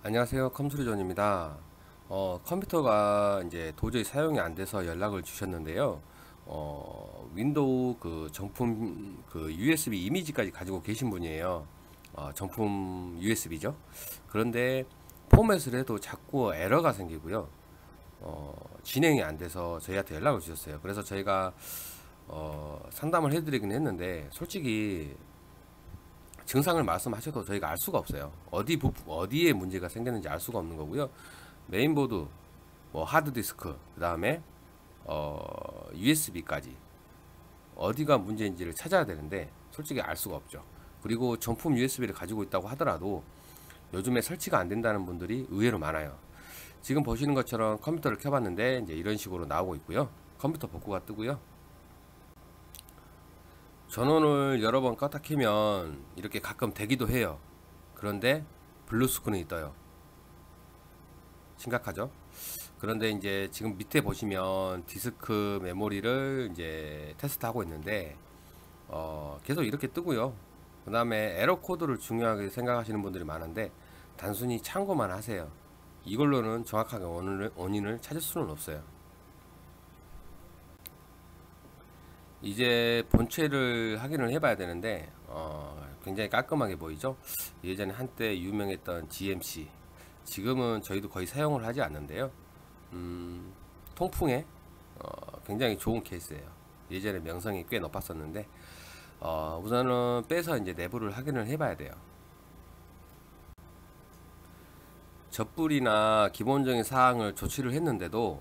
안녕하세요. 컴퓨터존입니다. 컴퓨터가 이제 도저히 사용이 안 돼서 연락을 주셨는데요. 윈도우 그 정품 그 USB 이미지까지 가지고 계신 분이에요. 정품 USB죠. 그런데 포맷을 해도 자꾸 에러가 생기고요. 진행이 안 돼서 저희한테 연락을 주셨어요. 그래서 저희가 상담을 해드리긴 했는데 솔직히 증상을 말씀하셔도 저희가 알 수가 없어요. 어디에 문제가 생겼는지 알 수가 없는 거고요. 메인보드, 뭐 하드디스크, 그 다음에 USB까지 어디가 문제인지를 찾아야 되는데 솔직히 알 수가 없죠. 그리고 정품 USB를 가지고 있다고 하더라도 요즘에 설치가 안 된다는 분들이 의외로 많아요. 지금 보시는 것처럼 컴퓨터를 켜봤는데 이제 이런 식으로 나오고 있고요. 컴퓨터 복구가 뜨고요. 전원을 여러 번 껐다 키면 이렇게 가끔 되기도 해요. 그런데 블루 스크린이 떠요. 심각하죠? 그런데 이제 지금 밑에 보시면 디스크 메모리를 이제 테스트하고 있는데 계속 이렇게 뜨고요. 그 다음에 에러 코드를 중요하게 생각하시는 분들이 많은데 단순히 참고만 하세요. 이걸로는 정확하게 원인을 찾을 수는 없어요. 이제 본체를 확인을 해봐야 되는데 굉장히 깔끔하게 보이죠. 예전에 한때 유명했던 GMC, 지금은 저희도 거의 사용을 하지 않는데요. 통풍에 굉장히 좋은 케이스예요. 예전에 명성이 꽤 높았었는데 우선은 빼서 이제 내부를 확인을 해봐야 돼요. 젖불이나 기본적인 사항을 조치를 했는데도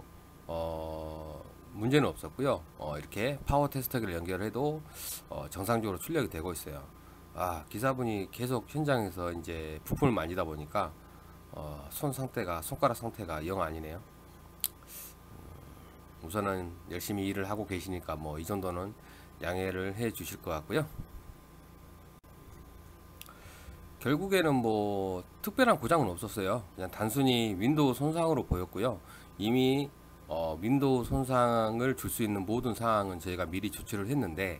문제는 없었고요. 이렇게 파워 테스터기를 연결해도 정상적으로 출력이 되고 있어요. 기사분이 계속 현장에서 이제 부품을 만지다 보니까 손가락 상태가 영 아니네요. 우선은 열심히 일을 하고 계시니까 뭐 이 정도는 양해를 해 주실 것 같고요. 결국에는 뭐 특별한 고장은 없었어요. 그냥 단순히 윈도우 손상으로 보였고요. 이미 윈도우 손상을 줄 수 있는 모든 상황은 저희가 미리 조치를 했는데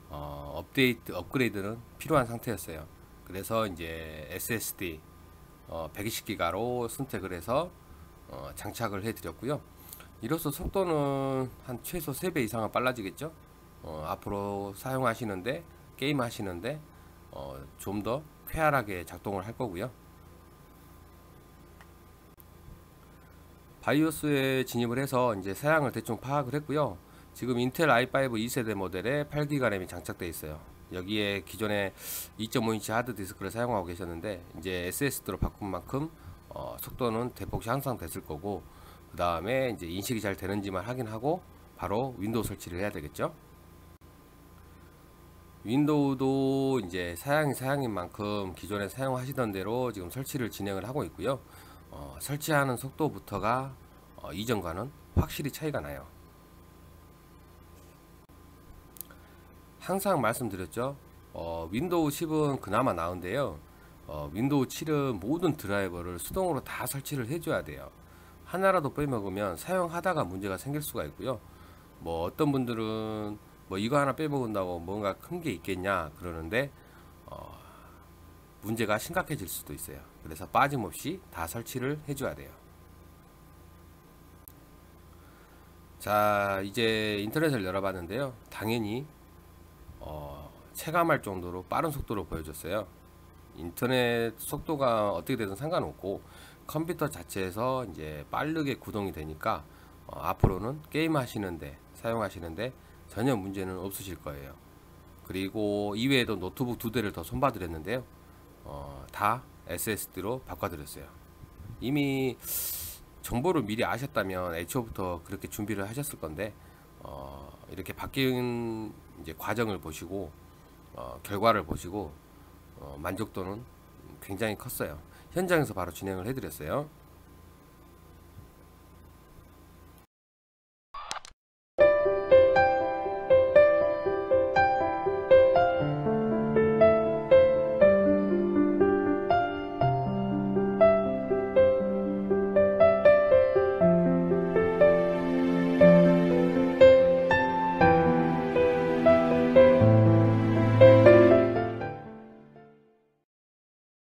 업그레이드는 필요한 상태였어요. 그래서 이제 SSD 120기가로 선택을 해서 장착을 해 드렸고요. 이로써 속도는 한 최소 3배 이상은 빨라지겠죠. 앞으로 사용하시는데, 게임 하시는데 좀 더 쾌활하게 작동을 할 거고요. 바이오스에 진입을 해서 이제 사양을 대충 파악을 했고요. 지금 인텔 i5 2세대 모델에 8기가 램이 장착되어 있어요. 여기에 기존에 2.5인치 하드디스크를 사용하고 계셨는데 이제 SSD로 바꾼 만큼 속도는 대폭 향상됐을 거고, 그 다음에 이제 인식이 잘 되는지만 확인하고 바로 윈도우 설치를 해야 되겠죠. 윈도우도 이제 사양인 만큼 기존에 사용하시던 대로 지금 설치를 진행을 하고 있고요. 설치하는 속도부터가 이전과는 확실히 차이가 나요. 항상 말씀드렸죠. 윈도우 10은 그나마 나은데요. 윈도우 7은 모든 드라이버를 수동으로 다 설치를 해줘야 돼요. 하나라도 빼먹으면 사용하다가 문제가 생길 수가 있고요. 뭐 어떤 분들은 뭐 이거 하나 빼먹은다고 뭔가 큰 게 있겠냐 그러는데 문제가 심각해질 수도 있어요. 그래서 빠짐없이 다 설치를 해줘야 돼요. 자, 이제 인터넷을 열어봤는데요. 당연히 체감할 정도로 빠른 속도로 보여줬어요. 인터넷 속도가 어떻게 되든 상관없고 컴퓨터 자체에서 이제 빠르게 구동이 되니까 앞으로는 게임 하시는데 사용하시는데 전혀 문제는 없으실 거예요. 그리고 이외에도 노트북 2대를 더 손봐드렸는데요. 다 SSD로 바꿔드렸어요. 이미 정보를 미리 아셨다면 애초부터 그렇게 준비를 하셨을 건데 이렇게 바뀐 이제 과정을 보시고 결과를 보시고 만족도는 굉장히 컸어요. 현장에서 바로 진행을 해드렸어요.